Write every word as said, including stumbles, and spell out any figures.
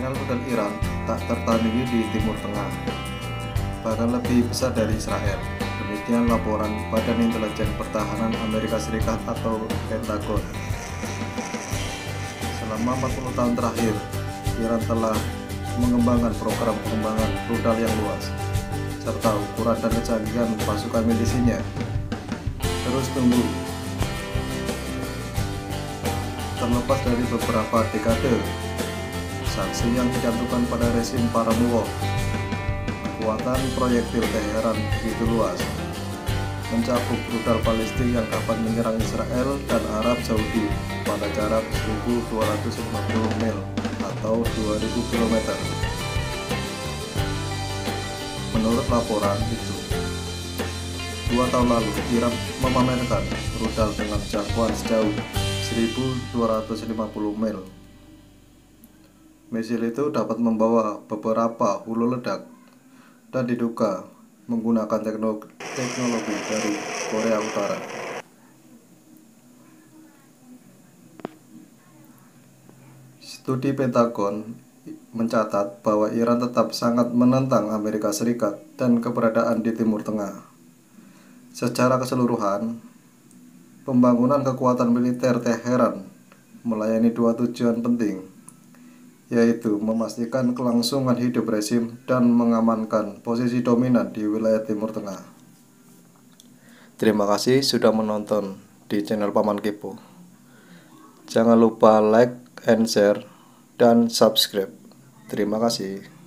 arsenal rudal Iran tak tertandingi di Timur Tengah, bahkan lebih besar dari Israel. Demikian laporan Badan Intelijen Pertahanan Amerika Serikat atau Pentagon. Selama empat puluh tahun terakhir, Iran telah mengembangkan program pengembangan rudal yang luas, serta ukuran dan kecanggihan pasukan milisinya terus tumbuh. Terlepas dari beberapa dekade sanksi yang dicantumkan pada rezim Paramour, kekuatan proyektil Teheran begitu luas, mencakup rudal balistik yang dapat menyerang Israel dan Arab Saudi pada jarak seribu dua ratus lima puluh mil atau dua ribu kilometer. Menurut laporan itu, dua tahun lalu Iran memamerkan rudal dengan jangkauan sejauh seribu dua ratus lima puluh mil. Misil itu dapat membawa beberapa hulu ledak dan diduga menggunakan teknologi dari Korea Utara. Studi Pentagon mencatat bahwa Iran tetap sangat menentang Amerika Serikat dan keberadaan di Timur Tengah. Secara keseluruhan, pembangunan kekuatan militer Teheran melayani dua tujuan penting, yaitu memastikan kelangsungan hidup rezim dan mengamankan posisi dominan di wilayah Timur Tengah. Terima kasih sudah menonton di channel Paman Kepo. Jangan lupa like and share dan subscribe. Terima kasih.